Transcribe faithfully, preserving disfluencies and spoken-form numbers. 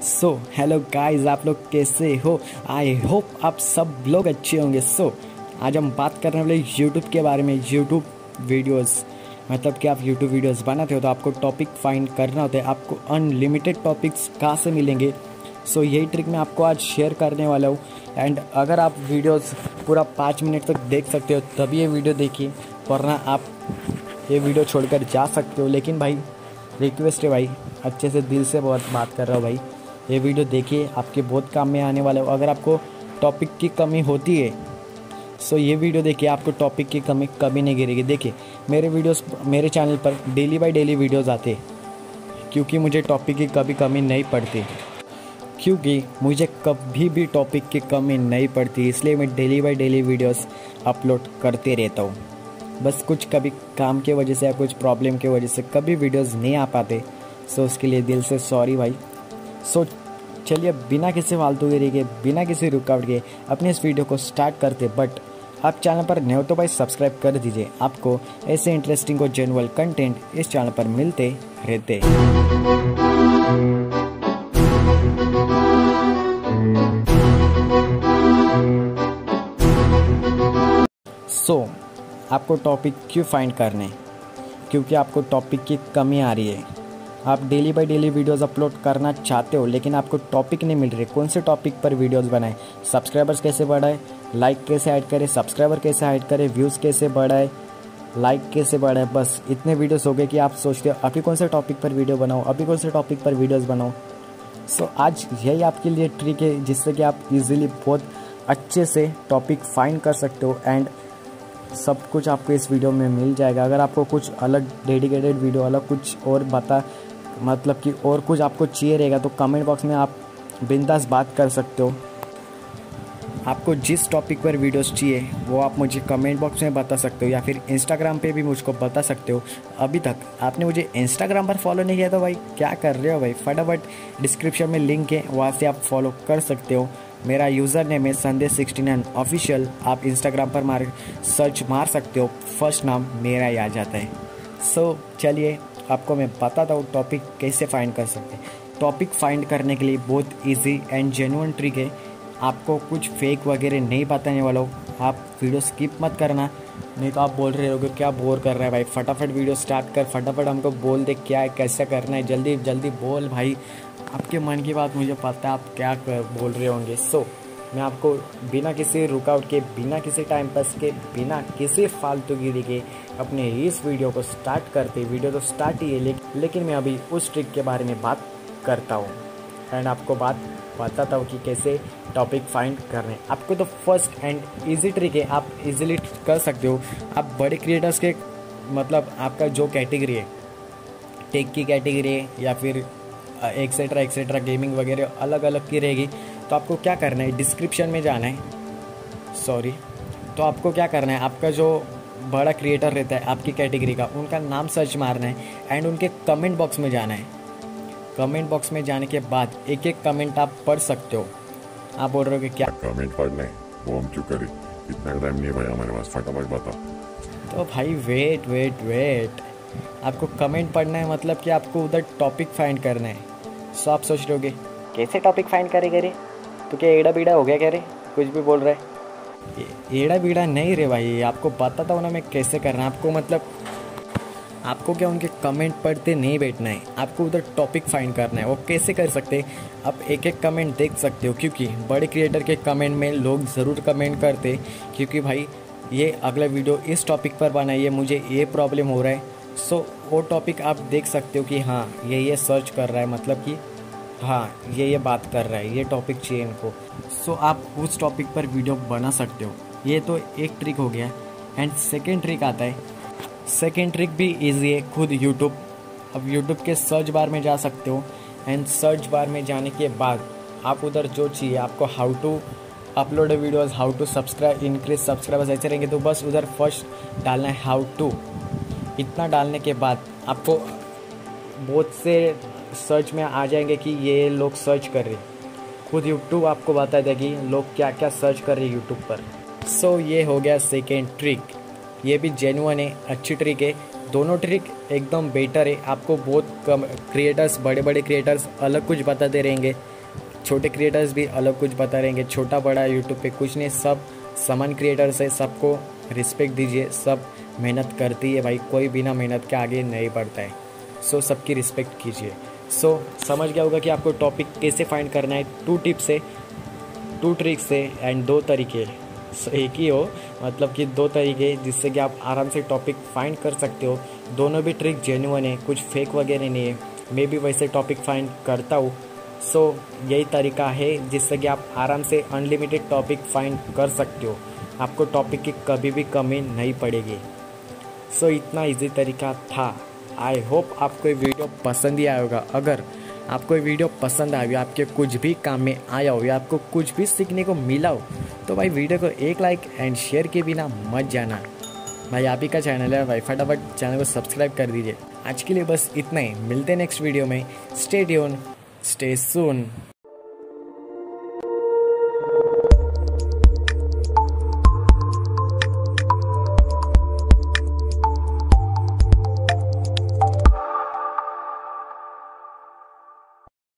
So hello guys, आप लोग कैसे हो? आई होप आप सब लोग अच्छे होंगे। सो so, आज हम बात करने वाले यूट्यूब के बारे में। यूट्यूब वीडियोस मतलब कि आप यूट्यूब वीडियोस बनाते हो तो आपको टॉपिक फाइंड करना होता है। आपको अनलिमिटेड टॉपिक्स कहाँ से मिलेंगे? सो so, यही ट्रिक मैं आपको आज शेयर करने वाला हूँ। एंड अगर आप वीडियोस पूरा पाँच मिनट तक देख सकते हो तभी ये वीडियो देखिए, वरना आप ये वीडियो छोड़कर जा सकते हो। लेकिन भाई रिक्वेस्ट है भाई, अच्छे से दिल से बहुत बात कर रहा हूँ भाई, ये वीडियो देखिए, आपके बहुत काम में आने वाला हो। अगर आपको टॉपिक की कमी होती है सो ये वीडियो देखिए, आपको टॉपिक की कमी कभी नहीं गिरेगी। देखिए मेरे वीडियोस मेरे चैनल पर डेली बाय डेली वीडियोस आते हैं, क्योंकि मुझे टॉपिक की कभी कमी नहीं पड़ती क्योंकि मुझे कभी भी टॉपिक की कमी नहीं पड़ती इसलिए मैं daily by daily videos upload करते रहता हूँ। बस कुछ कभी काम की वजह से या कुछ प्रॉब्लम की वजह से कभी वीडियोस नहीं आ पाते, सो उसके लिए दिल से सॉरी भाई। सो चलिए बिना किसी फालतूगिरी के, बिना किसी रुकावट के अपने इस वीडियो को स्टार्ट करते। बट आप चैनल पर नए हो तो भाई सब्सक्राइब कर दीजिए, आपको ऐसे इंटरेस्टिंग और जेन्युइन कंटेंट इस चैनल पर मिलते रहते। सो so, आपको टॉपिक क्यों फाइंड करने? क्योंकि आपको टॉपिक की कमी आ रही है। आप daily by daily videos upload करना चाहते हो लेकिन आपको टॉपिक नहीं मिल रहे। कौन से टॉपिक पर वीडियोस बनाएं? सब्सक्राइबर्स कैसे बढ़ाए, लाइक कैसे ऐड करें, सब्सक्राइबर कैसे ऐड करें, व्यूज़ कैसे बढ़ाए, लाइक कैसे बढ़ाए, बस इतने वीडियोस हो गए कि आप सोचते हो अभी कौन से टॉपिक पर वीडियो बनाओ, अभी कौन से टॉपिक पर वीडियोज़ बनाओ। सो आज यही आपके लिए ट्रिक है जिससे कि आप इजीली बहुत अच्छे से टॉपिक फाइंड कर सकते हो। एंड सब कुछ आपको इस वीडियो में मिल जाएगा। अगर आपको कुछ अलग डेडिकेटेड वीडियो, अलग कुछ और बता मतलब कि और कुछ आपको चाहिए रहेगा तो कमेंट बॉक्स में आप बिंदास बात कर सकते हो। आपको जिस टॉपिक पर वीडियोस चाहिए वो आप मुझे कमेंट बॉक्स में बता सकते हो या फिर इंस्टाग्राम पे भी मुझको बता सकते हो। अभी तक आपने मुझे इंस्टाग्राम पर फॉलो नहीं किया तो भाई क्या कर रहे हो भाई, फटाफट डिस्क्रिप्शन में लिंक है, वहाँ से आप फॉलो कर सकते हो। मेरा यूज़र नेम है संदेश सिक्सटी नाइन ऑफिशियल। आप इंस्टाग्राम पर मार सर्च मार सकते हो, फर्स्ट नाम मेरा ही आ जाता है। सो so, चलिए आपको मैं बताता हूँ टॉपिक कैसे फाइंड कर सकते हैं। टॉपिक फाइंड करने के लिए बहुत इजी एंड जेन्युइन ट्रिक है। आपको कुछ फेक वगैरह नहीं बताने वाला हूँ। आप वीडियो स्किप मत करना, नहीं तो आप बोल रहे होगे क्या बोर कर रहा है भाई, फटाफट वीडियो स्टार्ट कर, फटाफट हमको बोल दे क्या है कैसे करना है, जल्दी जल्दी बोल भाई। आपके मन की बात मुझे पता है आप क्या कर बोल रहे होंगे। सो so, मैं आपको बिना किसी रुकावट के, बिना किसी टाइम पास के, बिना किसी फालतूगिरी के अपने इस वीडियो को स्टार्ट करते। वीडियो तो स्टार्ट ही है लेकिन लेकिन मैं अभी उस ट्रिक के बारे में बात करता हूँ एंड आपको बात बताता हूँ कि कैसे टॉपिक फाइंड करने। आपको तो फर्स्ट एंड इजी ट्रिक है, आप इजीली कर सकते हो। आप बड़े क्रिएटर्स के मतलब आपका जो कैटेगरी है, टेक की कैटेगरी है या फिर एक्सेट्रा एक्सेट्रा गेमिंग वगैरह अलग अलग की रहेगी, तो आपको क्या करना है, डिस्क्रिप्शन में जाना है, सॉरी तो आपको क्या करना है, आपका जो बड़ा क्रिएटर रहता है आपकी कैटेगरी का, उनका नाम सर्च मारना है एंड उनके कमेंट बॉक्स में जाना है। कमेंट बॉक्स में जाने के बाद एक एक कमेंट आप पढ़ सकते हो। आप बोल रहे हो कि क्या कमेंट पढ़ना है, वो हम क्यों करें, इतना टाइम नहीं है भाई हमारे पास, फटाफट बता। तो भाई वेट वेट वेट आपको कमेंट पढ़ना है मतलब कि आपको उधर टॉपिक फाइंड करना है। सो आप सोच रहे होगे कैसे टॉपिक फाइंड करे करे, तो क्या एड़ा बीड़ा हो गया क्या रे, कुछ भी बोल रहा है? एड़ा बीड़ा नहीं रे भाई, आपको बताता हूँ ना मैं कैसे करना है। आपको मतलब आपको क्या उनके कमेंट पढ़ते नहीं बैठना है, आपको उधर टॉपिक फाइंड करना है। वो कैसे कर सकते हैं, आप एक एक कमेंट देख सकते हो, क्योंकि बड़े क्रिएटर के कमेंट में लोग ज़रूर कमेंट करते क्योंकि भाई ये अगला वीडियो इस टॉपिक पर बनाइए, मुझे ये प्रॉब्लम हो रहा है। सो वो टॉपिक आप देख सकते हो कि हाँ ये ये सर्च कर रहा है, मतलब कि हाँ ये ये बात कर रहा है, ये टॉपिक चाहिए इनको। सो आप उस टॉपिक पर वीडियो बना सकते हो। ये तो एक ट्रिक हो गया। एंड सेकेंड ट्रिक आता है, सेकेंड ट्रिक भी इजी है, खुद यूट्यूब। अब यूट्यूब के सर्च बार में जा सकते हो एंड सर्च बार में जाने के बाद आप उधर जो चाहिए आपको, how to upload videos, how to subscribe increase subscribers ऐसे रहेंगे, तो बस उधर फर्स्ट डालना है हाउ टू। इतना डालने के बाद आपको बहुत से सर्च में आ जाएंगे कि ये लोग सर्च कर रहे, खुद यूट्यूब आपको बता देगा कि लोग क्या क्या सर्च कर रहे हैं यूट्यूब पर। सो so, ये हो गया सेकेंड ट्रिक। ये भी जेन्युइन है, अच्छी ट्रिक है, दोनों ट्रिक एकदम बेटर है। आपको बहुत कम क्रिएटर्स, बड़े बड़े क्रिएटर्स अलग कुछ बताते रहेंगे, छोटे क्रिएटर्स भी अलग कुछ बता रहेंगे। छोटा बड़ा यूट्यूब पे कुछ नहीं, सब समान क्रिएटर्स है, सबको रिस्पेक्ट दीजिए। सब मेहनत करती है भाई, कोई बिना मेहनत के आगे नहीं बढ़ता है। सो सबकी रिस्पेक्ट कीजिए। सो समझ गया होगा कि आपको टॉपिक कैसे फाइंड करना है। टू टिप्स है, टू ट्रिक्स है एंड दो तरीके। सो एक ही हो, मतलब कि दो तरीके जिससे कि आप आराम से टॉपिक फाइंड कर सकते हो। दोनों भी ट्रिक जेन्युइन है, कुछ फेक वगैरह नहीं है। मैं भी वैसे टॉपिक फाइंड करता हूँ। सो यही तरीका है जिससे कि आप आराम से अनलिमिटेड टॉपिक फाइंड कर सकते हो। आपको टॉपिक की कभी भी कमी नहीं पड़ेगी। सो इतना इजी तरीका था। आई होप आपको ये वीडियो पसंद ही आया होगा। अगर आपको ये वीडियो पसंद आया, आपके कुछ भी काम में आया हो या आपको कुछ भी सीखने को मिला हो, तो भाई वीडियो को एक लाइक एंड शेयर के बिना मत जाना। भाई आप ही का चैनल है भाई, फटाफट चैनल को सब्सक्राइब कर दीजिए। आज के लिए बस इतना ही, मिलते हैं नेक्स्ट वीडियो में। स्टे ट्यून, स्टे सून।